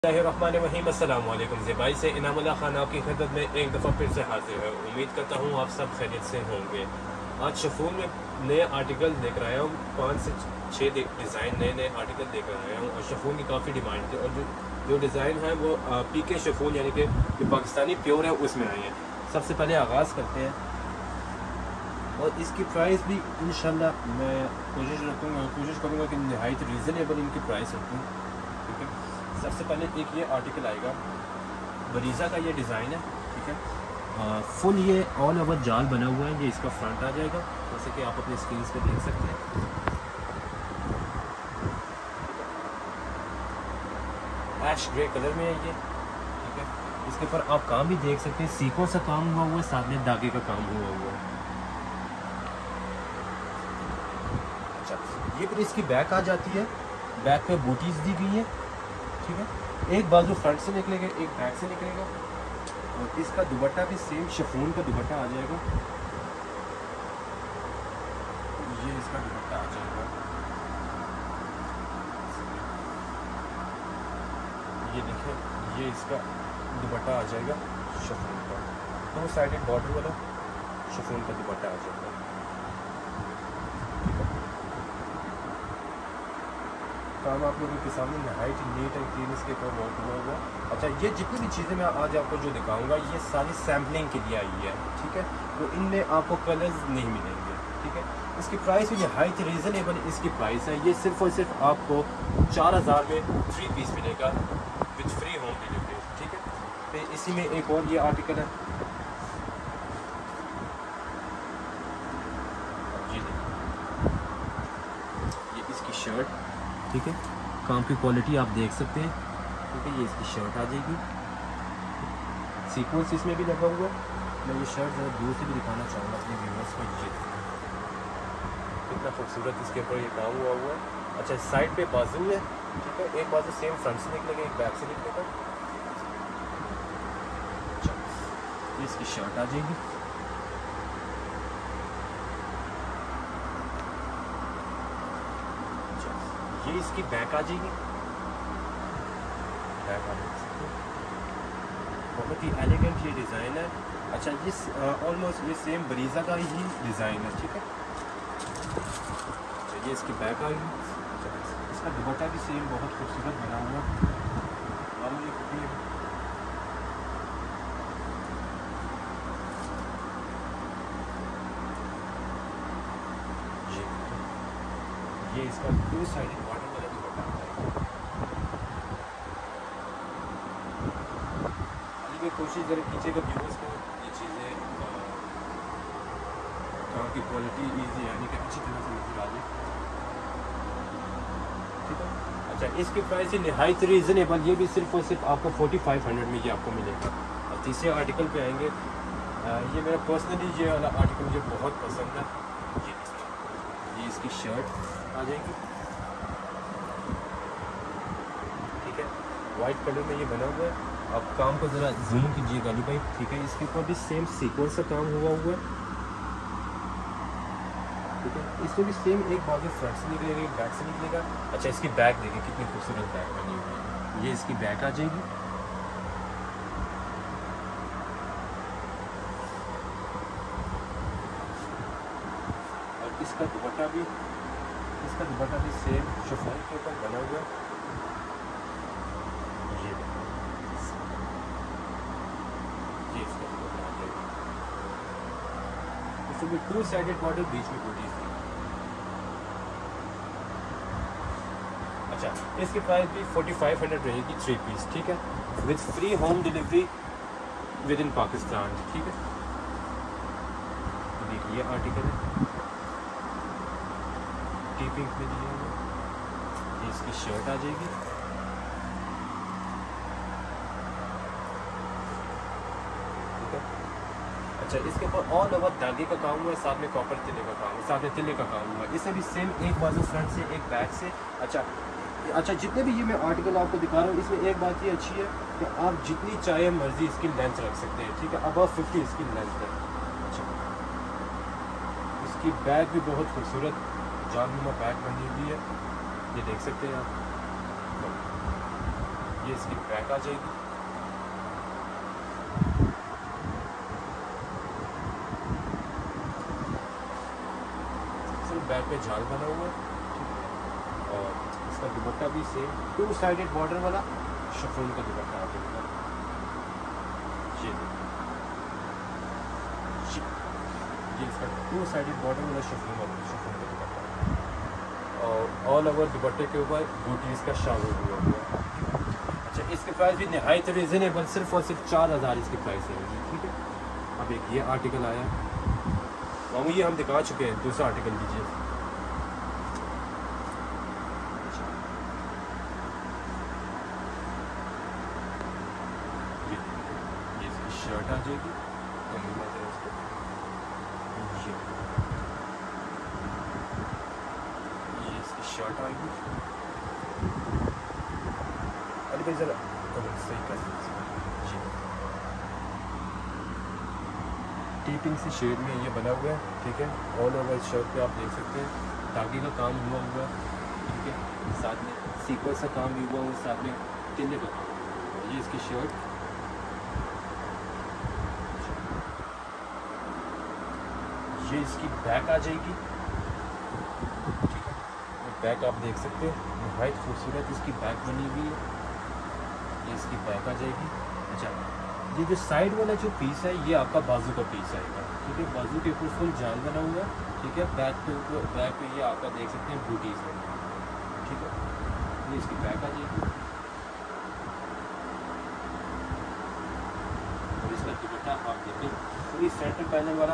बिस्मिल्लाहिर्रहमानिर्रहीम। अस्सलाम वालेकुम। ज़ेबाई से इनामुल्लाह खान आपकी खिदमत में एक दफ़ा फिर से हाजिर है। उम्मीद करता हूँ आप सब खैरियत से होंगे। आज शिफॉन में नए आर्टिकल लेकर आया हूँ। 5 से 6 डिज़ाइन नए आर्टिकल लेकर आया हूँ और शिफॉन की काफ़ी डिमांड थी और जो डिज़ाइन है वो पीके शिफॉन यानी कि जो पाकिस्तानी प्योर है उसमें आए हैं। सबसे पहले आगाज़ करते हैं और इसकी प्राइस भी इंशाल्लाह मैं कोशिश करूँगा कि नहायत रीज़नेबल इनकी प्राइस रखूँ। ठीक है, सबसे पहले एक ये आर्टिकल आएगा, बरीज़ा का ये डिज़ाइन है। ठीक है, फुल ये ऑल ओवर जाल बना हुआ है। ये इसका फ्रंट आ जाएगा जैसे कि आप अपने स्क्रीन पे देख सकते हैं। ऐश ग्रे कलर में है ये। ठीक है, इसके ऊपर आप काम भी देख सकते हैं, सीकों से काम हुआ है, साथ में धागे का काम हुआ है। अच्छा, ये फिर इसकी बैक आ जाती है। बैक पे बूटीज दी गई है। ठीक है, एक बाजू फ्रंट से निकलेगा, एक बैक से निकलेगा और इसका दुपट्टा भी सेम शिफॉन का दुपट्टा आ जाएगा। ये इसका दुपट्टा आ जाएगा। ये देखें, ये इसका दुपट्टा आ जाएगा शिफॉन का, दो साइडेड बॉर्डर वाला शिफॉन का दुपट्टा आ जाएगा। काम आप लोगों के सामने नहायत नीट एंड क्लीन इसके ऊपर वर्क हुआ हुआ। अच्छा, ये जितनी भी चीज़ें मैं आज आपको जो दिखाऊंगा ये सारी सैम्पलिंग के लिए आई है। ठीक है, तो इनमें आपको कलर्स नहीं मिलेंगे। ठीक है, इसकी प्राइस भी नहायत रीज़नेबल इसकी प्राइस है। ये सिर्फ और सिर्फ आपको 4000 में 3 पीस मिलेगा विथ फ्री होम डिलीवरी। ठीक है, तो इसी में एक और ये आर्टिकल है। ये इसकी शर्ट, ठीक है, काम की क्वालिटी आप देख सकते हैं। ठीक है, ये इसकी शर्ट आ जाएगी, सीक्वेंस इसमें भी लगा हुआ है। मैं ये शर्ट ज़रा दूर से भी दिखाना चाहूँगा अपने व्यूअर्स को। ये कितना खूबसूरत इसके ऊपर ये काम हुआ हुआ है। अच्छा, साइड पे बाजू है। ठीक है, एक बाजू सेम फ्रंट से निकलेगा, एक बैक से निकलेगा। अच्छा, ये इसकी शर्ट आ जाएगी। ये इसकी बैक आ जाएगी। बैक आ जाएगी, बहुत ही एलिगेंट ये डिज़ाइन है। अच्छा, ये ऑलमोस्ट ये सेम बरीज़ा का ही डिज़ाइन है। ठीक है, अच्छा, ये इसकी बैक आ गई। अच्छा, इसका दुपट्टा भी सेम बहुत खूबसूरत बना हुआ। ये इसका 2 साइडेड बॉर्डर वाला दुपट्टा आता है। ये कोशिश करें कीजिएगा व्यूअर्स को ये चीज़ें काम की क्वालिटी इजी यानी कि अच्छी तरह से नजर आ जाए। ठीक है, अच्छा, इसकी प्राइस नहायत रीज़नेबल। ये भी सिर्फ और सिर्फ आपको 4500 में ये आपको मिलेगा। अब तीसरे आर्टिकल पे आएंगे। ये मेरा पर्सनली ये वाला आर्टिकल मुझे बहुत पसंद है। ये इसकी शर्ट आ जाएगी। ठीक है, वाइट कलर में ये बना हुआ है। अब काम को ज़रा जूम कीजिएगा अली भाई। ठीक है, इसके ऊपर भी सेम सीक्वेंस का काम हुआ हुआ है। ठीक है, इसमें भी सेम एक बाजू फ्रंट से निकलेगा, एक बैक से निकलेगा। अच्छा, इसकी बैक देखिए कितनी खूबसूरत बैक बनी हुई है। ये इसकी बैक आ जाएगी। और इसका दुपट्टा भी सेम शिफॉन के ऊपर बना हुआ है। ये इसका दुपट्टा आ जाएगा। इसमें 2 साइडेड बॉर्डर, बीच में बूटीज दी। अच्छा, इसकी प्राइस भी 4500 रहेगी 3 पीस। ठीक है, with free home delivery within Pakistan. ठीक है, देखिए ये आर्टिकल है, टीपिंग में दिया हुआ। ये इसकी शर्ट आ जाएगी। ठीक है, अच्छा, इसके ऊपर ऑल ओवर धागे का काम हुआ है, साथ में कॉपर तिले का काम है, साथ में तिले का काम हुआ है। इससे भी सेम एक बाजू फ्रंट से, एक बैक से। अच्छा, जितने भी ये मैं आर्टिकल आपको दिखा रहा हूँ इसमें एक बात ये अच्छी है कि आप जितनी चाहे मर्जी इसकी लेंथ रख सकते हैं। ठीक है, अबव 50 इसकी लेंथ है। अच्छा, इसकी बैक भी बहुत खूबसूरत जालनुमा बैक बनी हुई है, ये देख सकते हैं आप। ये इसकी बैक आ जाएगी। सिर्फ बैक पे जाल बना हुआ है, और इसका दुपट्टा भी सेम 2 साइडेड बॉर्डर वाला शिफॉन का दुपट्टा आ जाएगा। ये इसका 2 साइडेड बॉर्डर वाला शिफॉन का दुपट्टा, और ऑल ओवर दुपट्टे के ऊपर बूटीज का शावर हुआ हुआ। अच्छा, इसके प्राइस भी नहायत रीजनेबल, सिर्फ और सिर्फ 4000 इसकी प्राइस है। ठीक है, अब एक ये आर्टिकल आया, मामू ये हम दिखा चुके हैं, दूसरा आर्टिकल दीजिए। ये इसकी शर्ट आ जाएगी, ये इसकी शर्ट आएगी। अरे भाई जरा सही कर टीपिंग से शेड में ये बना हुआ है। ठीक है, ऑल ओवर शर्ट पे आप देख सकते हैं धागे का काम हुआ हुआ है। ठीक है, साथ में सीक्वेंस का काम भी हुआ हुआ, साथ में तिल्ले का काम। ये इसकी शर्ट, ये इसकी बैक आ जाएगी। ठीक है, बैक आप देख सकते हैं, बहुत खूबसूरत इसकी बैक बनी हुई है। ये इसकी बैक आ जाएगी। अच्छा, ये जो साइड वाला जो पीस है ये आपका बाजू का पीस आएगा। ठीक है, बाजू के ऊपर फुल जाल बना हुआ है। ठीक है, बैक पे ये आपका देख सकते हैं बूटीज है। ठीक है, ये इसकी बैक आ जाएगी, और इसका दुपट्टा आप देखें पूरी सेंटर पैनल वाला।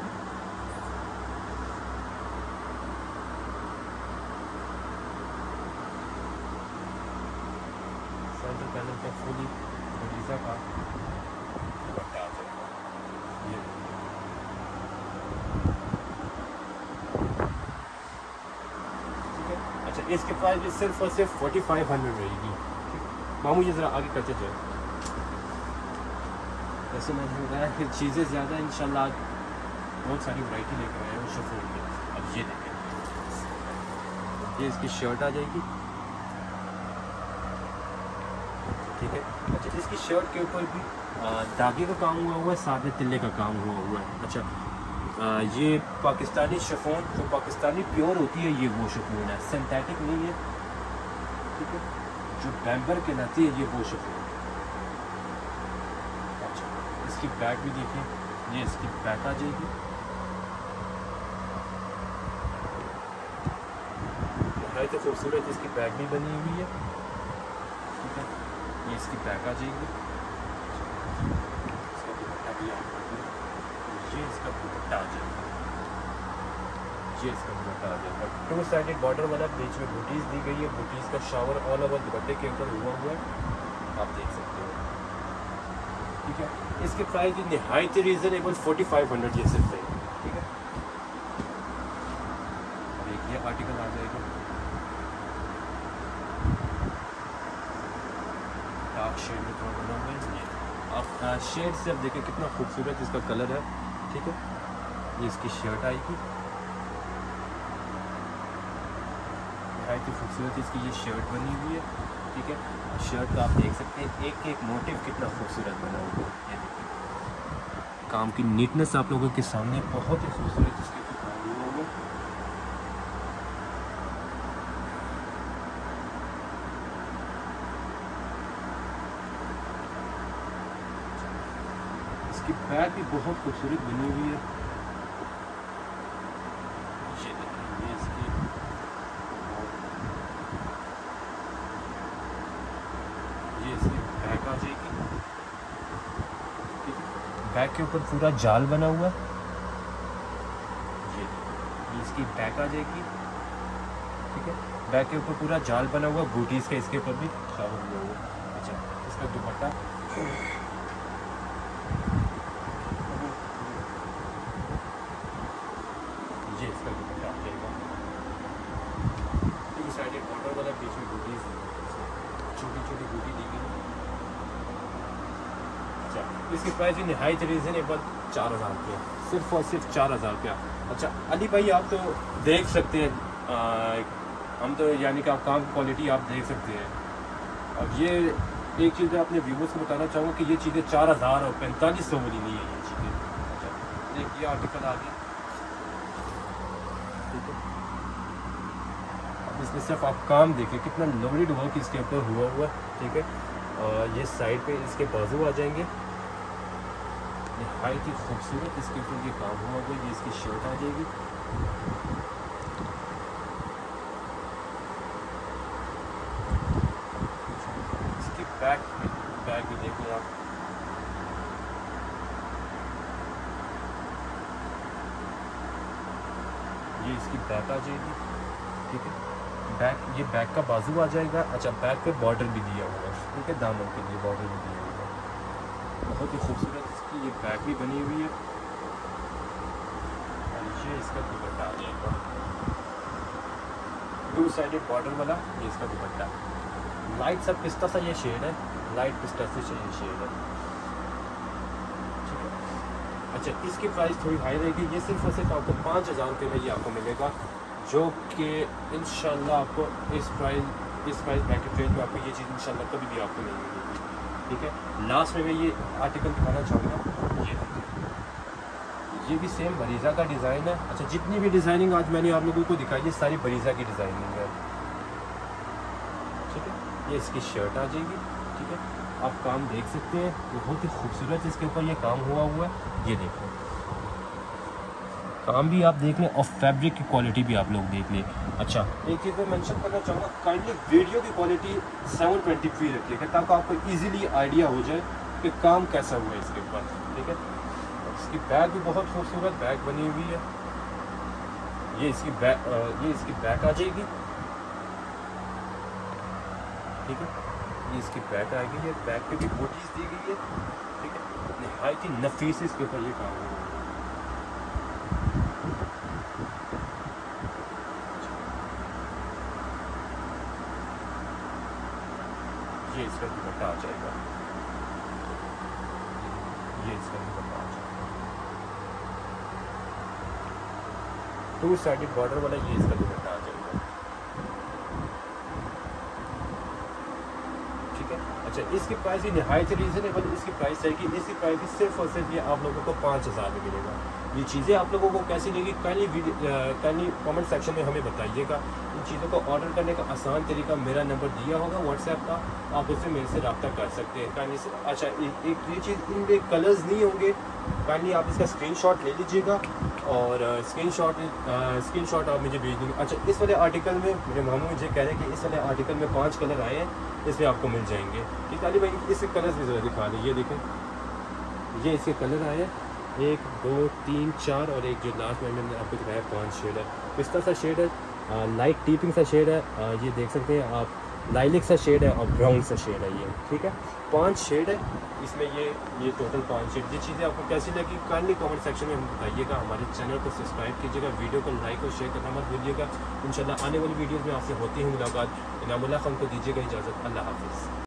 सेंटर पैनल का फुली का दुपट्टा आ जाएगा। ये ठीक है। अच्छा, इसके प्राइस भी सिर्फ और सिर्फ 4500 रहेगी। मामू ये ज़रा आगे करते जाए। वैसे मैंने बताया कि चीज़ें ज़्यादा इंशाल्लाह बहुत सारी वैरायटी लेकर आए हैं शिफॉन में। अब ये देखें, ये इसकी शर्ट आ जाएगी। ठीक है, अच्छा इसकी शर्ट के ऊपर भी धागे का काम हुआ हुआ है, साथ में तिल्ले का काम हुआ हुआ है। अच्छा, ये पाकिस्तानी शिफॉन जो पाकिस्तानी प्योर होती है, ये वो शिफॉन है, सिंथेटिक नहीं है। ठीक है, जो बैम्बर कहलाती है ये वो शिफॉन है। अच्छा, इसकी बैक भी देखिए, ये इसकी बैक आ जाएगी। बहुत खूबसूरत इसकी बैक भी बनी हुई है। ठीक है, ये इसकी बैक आ जाएगी। इसका दुपट्टा भी आप देखें, ये इसका दुपट्टा आ जाएगा। ये इसका दुपट्टा आ जाएगा 2 साइडेड बॉर्डर वाला, बीच में बूटीज दी गई है। बूटीज का शावर ऑल ओवर दुपट्टे के ऊपर हुआ हुआ है, आप देख सकते हो। ठीक है, इसके प्राइस नहायत रीजनेबल 4500 ये सिर्फ है। ठीक है, अब एक ये आर्टिकल आ जाएगा, डार्क शेड में थोड़ा बना हुआ है। आप शेड से अब देखें कितना खूबसूरत इसका कलर है। ठीक है, ये इसकी शर्ट आएगी, बहुत ही खूबसूरत इसकी ये शर्ट बनी हुई है। ठीक है, शर्ट का आप देख सकते हैं एक एक मोटिव कितना खूबसूरत बना हुआ है। ये देखिए, काम की नीटनेस आप लोगों के सामने बहुत ही खूबसूरत इसके ऊपर काम हुआ है। इसकी बैक भी बहुत खूबसूरत बनी हुई है। ये देखिए, ये इसकी बैक आ जाएगी। ठीक है, बैक के ऊपर पूरा जाल बना हुआ है। ये इसकी बैक आ जाएगी। ठीक है, बैक के ऊपर पूरा जाल बना हुआ, बूटीज का इसके ऊपर भी शावर हुआ हुआ। अच्छा, इसका दुपट्टा ये इसका दुपट्टा आ जाएगा। 2 साइडेड बॉर्डर वाला, बीच में बूटीज, छोटी छोटी बूटी दी गई। अच्छा, इसकी प्राइस भी नहायत रीजनेबल 4000 रुपया, सिर्फ और सिर्फ 4000 रुपया। अच्छा अली भाई, आप तो देख सकते हैं, हम तो यानी कि आप काम की क्वालिटी आप देख सकते हैं। अब ये एक चीज़ मैं अपने व्यूवर्स को बताना चाहूँगा कि ये चीज़ें 4000 और 4500 वाली नहीं है ये चीज़ें। देखिए आर्टिकल आ गया, ठीक है। अब इसमें सिर्फ आप काम देखिए कितना लोडेड वर्क इसके ऊपर हुआ हुआ है, ठीक है। और ये साइड पे इसके बाजू आ जाएंगे, नहायत ही खूबसूरत इसके ऊपर ये काम हुआ हुआ। ये इसकी शर्ट आ जाएगी, इसकी बैक भी देखें आप, ये इसकी बैक आ जाएगी, ठीक है। ये बैक का बाजू आ जाएगा। अच्छा, बैक पे बॉर्डर भी दिया हुआ है, ठीक है, दामन के लिए बॉर्डर भी दिया हुआ है। बहुत ही खूबसूरत इसकी ये बैक भी बनी हुई है। और ये इसका दुपट्टा आ जाएगा, 2 साइडेड बॉर्डर वाला। ये इसका दुपट्टा लाइट सा पिस्ता सा ये शेड है, लाइट पिस्ता से ये शेड है, ठीक है। अच्छा, इसकी प्राइस थोड़ी हाई रहेगी। ये सिर्फ और सिर्फ आपको 5000 रुपये में ये आपको मिलेगा, जो कि इंशाल्लाह आपको इस प्राइस ब्रैकेट रेंज में आपको ये चीज़ इंशाल्लाह कभी भी आपको नहीं मिलेगी, ठीक है। लास्ट में मैं ये आर्टिकल दिखाना चाहूँगा, ये भी सेम बरीज़ा का डिज़ाइन है। अच्छा, जितनी भी डिज़ाइनिंग आज मैंने आप लोगों को दिखाई है सारी बरीज़ा की डिज़ाइनिंग है, ठीक है। ये इसकी शर्ट आ जाएगी, ठीक है। आप काम देख सकते हैं, बहुत ही खूबसूरत इसके ऊपर ये काम हुआ हुआ है। ये देखें, काम भी आप देख लें और फैब्रिक की क्वालिटी भी आप लोग देख लें। अच्छा, एक चीज़ मैं मेंशन करना चाहूँगा, काइंडली वीडियो की क्वालिटी 720p रखिएगा ताकि आपको इजीली आइडिया हो जाए कि काम कैसा हुआ है इसके ऊपर, ठीक है। इसकी बैग भी बहुत खूबसूरत बैग बनी हुई है। ये इसकी बैक आ जाएगी, ठीक है। ये इसकी बैक आएगी, ये बैक पे भी बूटीज दी गई है, ठीक है। नहायत ही नफीस इसके ऊपर ये काम हुआ है। ये इसका दुपट्टा आ जाएगा, ये इसका दुपट्टा आ जाएगा, 2 साइडेड बॉर्डर वाला। ये इसका दुपट्टा आ जाएगा, ठीक है। अच्छा, इसकी प्राइस भी नहायत रीजनेबल इसकी प्राइस रहेगी। इसकी प्राइस भी सिर्फ और सिर्फ ये आप लोगों को 5000 में मिलेगा। ये चीज़ें आप लोगों को कैसी लगी काइंडली कमेंट सेक्शन में हमें बताइएगा। इन चीज़ों को ऑर्डर करने का आसान तरीका मेरा नंबर दिया होगा व्हाट्सएप का, आप उससे मेरे से रब्ता कर सकते हैं काइंडली। अच्छा, एक ये चीज़, इनके कलर्स नहीं होंगे, काइंडली आप इसका स्क्रीनशॉट ले लीजिएगा और स्क्रीनशॉट आप मुझे भेज देंगे। अच्छा, इस वाले आर्टिकल में मेरे मामू मुझे कह रहे हैं कि इस वाले आर्टिकल में 5 कलर आए हैं, इसमें आपको मिल जाएंगे, ठीक है। भाई इसके कलर्स भी ज़रा दिखा दें, ये देखें, ये इसके कलर आए हैं 1 2 3 4 और एक जो लास्ट में मैंने आपको दिखाया 5 शेड है। पिस्ता सा शेड है, लाइट टीपिंग सा शेड है, ये देख सकते हैं आप, लाइलिक सा शेड है और ब्राउन सा शेड है ये, ठीक है। 5 शेड है इसमें, ये टोटल 5 शेड। ये चीज़ें आपको कैसी लगी काइंडली कमेंट सेक्शन में बताइएगा। हमारे चैनल को सब्सक्राइब कीजिएगा, वीडियो को लाइक और शेयर करना मत भूलिएगा। इंशाल्लाह आने वाली वीडियोज़ में आपसे होती है मुलाकात। इनामुल्लाह खान को दीजिएगा इजाज़त। अल्लाह हाफिज़।